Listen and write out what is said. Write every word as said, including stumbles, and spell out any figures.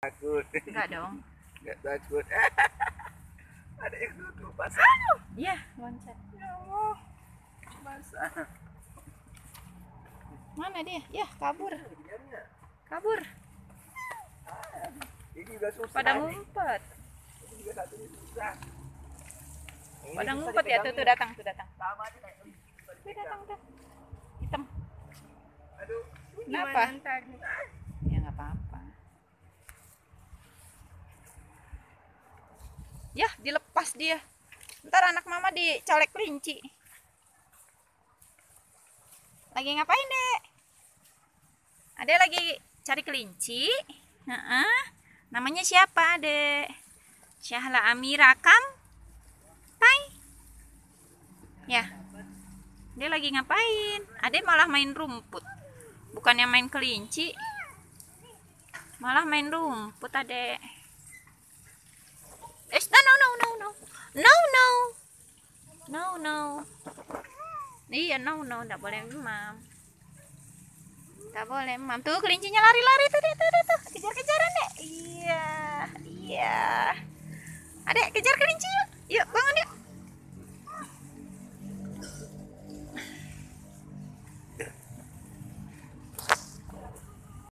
Takut. Enggak dong. Enggak takut. Ada yang duduk basah. Iya, loncat. Ya Allah. Basah. Mana dia? Ya, kabur. Diamnya. Kabur. Ini juga susah. Pada ngumpet. Ini juga satunya susah. Ini Pada susah ngumpet ya, tuh tuh dipegangnya. datang, tuh datang. Sama aja kayak ini. Tuh datang tuh. Hitam. Aduh. Kenapa? Ya nggak apa-apa. Ya, dilepas dia. Ntar anak mama dicolek kelinci. Lagi ngapain, Dek? Ade lagi cari kelinci. Heeh. Namanya siapa, Dek? Syahla Amira Kam? Tai. Ya. Dia lagi ngapain? Ade malah main rumput. Bukannya main kelinci. Malah main rumput, Ade. Eh, no no no no no. No no. No no. Iya, no no, enggak boleh memam. Enggak boleh memam. Tuh kelincinya lari-lari tuh, tuh, tuh, tuh. Kejar-kejaran, Dek. Iya, iya. Adek, kejar kelinci yuk.